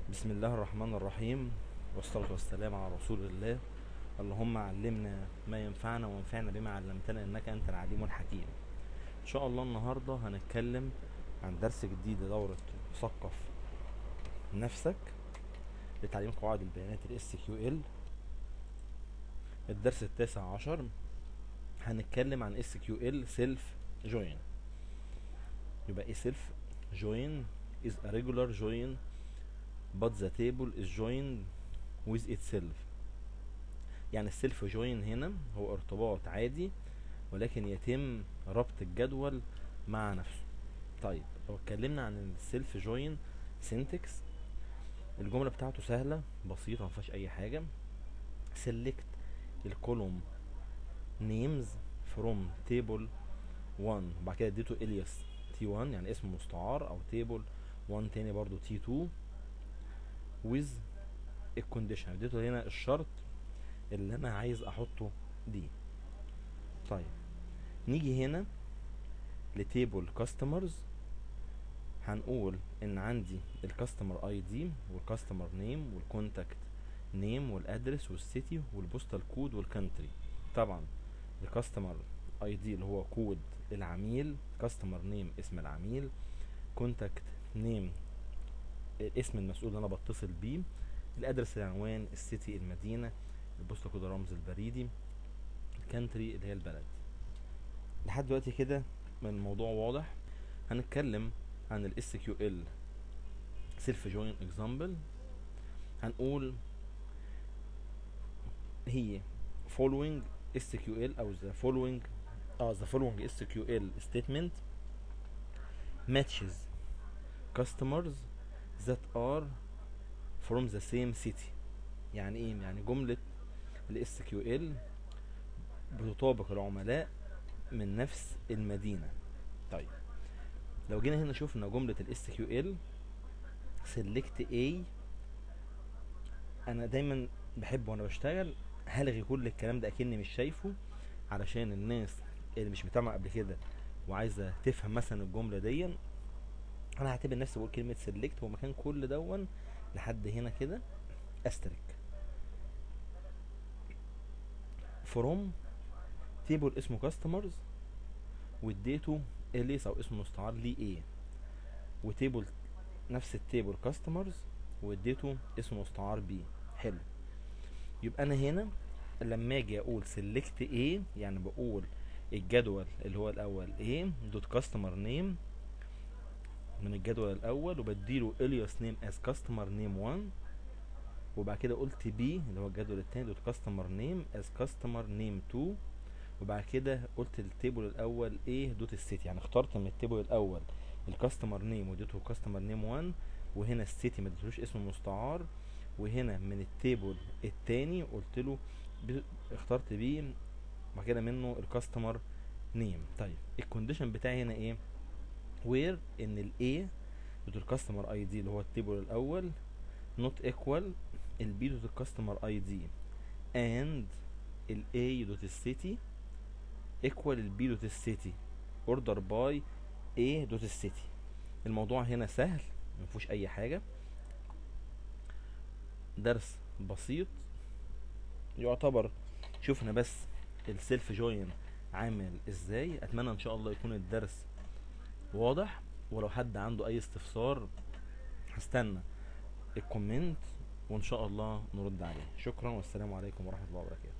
بسم الله الرحمن الرحيم، والصلاة والسلام على رسول الله. اللهم علمنا ما ينفعنا وانفعنا بما علمتنا انك انت العليم الحكيم. ان شاء الله النهاردة هنتكلم عن درس جديد لدورة مثقف نفسك لتعليم قواعد البيانات ال SQL. الدرس التاسع عشر هنتكلم عن SQL self join. يبقى ايه self join؟ is a regular join but the table is joined with itself. يعني السيلف جوين هنا هو ارتباط عادي، ولكن يتم ربط الجدول مع نفسه. طيب لو اتكلمنا عن السيلف جوين سينتكس، الجملة بتاعته سهلة بسيطة مفيهاش اي حاجة. select الكولوم names from table 1، وبعد كده اديته الياس T1 يعني اسم مستعار، او table 1 تاني برضو T2 with الكونديشن، اديته هنا الشرط اللي انا عايز احطه دي. طيب نيجي هنا لتيبل كاستمرز، هنقول ان عندي الكاستمر اي دي والكاستمر نيم والكونتاكت نيم والادرس والسيتي والبوستال كود والكانتري. طبعا الكاستمر اي دي اللي هو كود العميل، كاستمر نيم اسم العميل، كونتاكت نيم اسم المسؤول اللي انا بتصل بيه، الادرس العنوان، السيتي المدينه، البوستال كود الرمز البريدي، الكانتري اللي هي البلد. لحد دلوقتي كده من الموضوع واضح. هنتكلم عن ال SQL self join example. هنقول هي following SQL او the following SQL statement matches customers that are from the same city. يعني ايه؟ يعني جملة ال SQL بتطابق العملاء من نفس المدينة. طيب لو جينا هنا شوفنا جملة ال SQL select A، انا دايما بحب وانا بشتغل هلغي كل الكلام ده اكني مش شايفه، علشان الناس اللي مش متابعه قبل كده وعايزه تفهم مثلا الجمله دي، انا هعتبر نفسي بقول كلمه سيلكت ومكان كل دون لحد هنا كده استرك فروم تيبل اسمه كاستمرز، واديته اليس او اسم مستعار ليه ايه، وتيبل نفس التيبل كاستمرز واديته اسم مستعار بي. حلو. يبقى انا هنا لما اجي اقول select A يعني بقول الجدول اللي هو الاول A دوت كاستمر نيم من الجدول الاول، وبديله الياس نيم از كاستمر نيم 1، وبعد كده قلت B اللي هو الجدول التاني دوت كاستمر نيم از كاستمر نيم 2، وبعد كده قلت التيبل الاول A دوت السيتي، يعني اخترت من التيبل الاول الكاستمر نيم واديته كاستمر نيم 1، وهنا السيتي ما اديتلوش اسم مستعار، وهنا من التيبل التاني قلت له اخترت بيه بعد كده منه الكاستمر نيم. طيب الكونديشن بتاعي هنا ايه؟ وير ان الاي دوت الكاستمر اي دي اللي هو التيبل الاول نوت ايكوال البي دوت الكاستمر اي دي اند الاي دوت السيتي ايكوال البي دوت السيتي اوردر باي اي دوت السيتي. الموضوع هنا سهل مفيهوش اي حاجه، درس بسيط يعتبر. شوفنا بس السيلف جوين عامل ازاي. اتمنى ان شاء الله يكون الدرس واضح، ولو حد عنده اي استفسار هستنى الكومنت وان شاء الله نرد عليه. شكرا والسلام عليكم ورحمة الله وبركاته.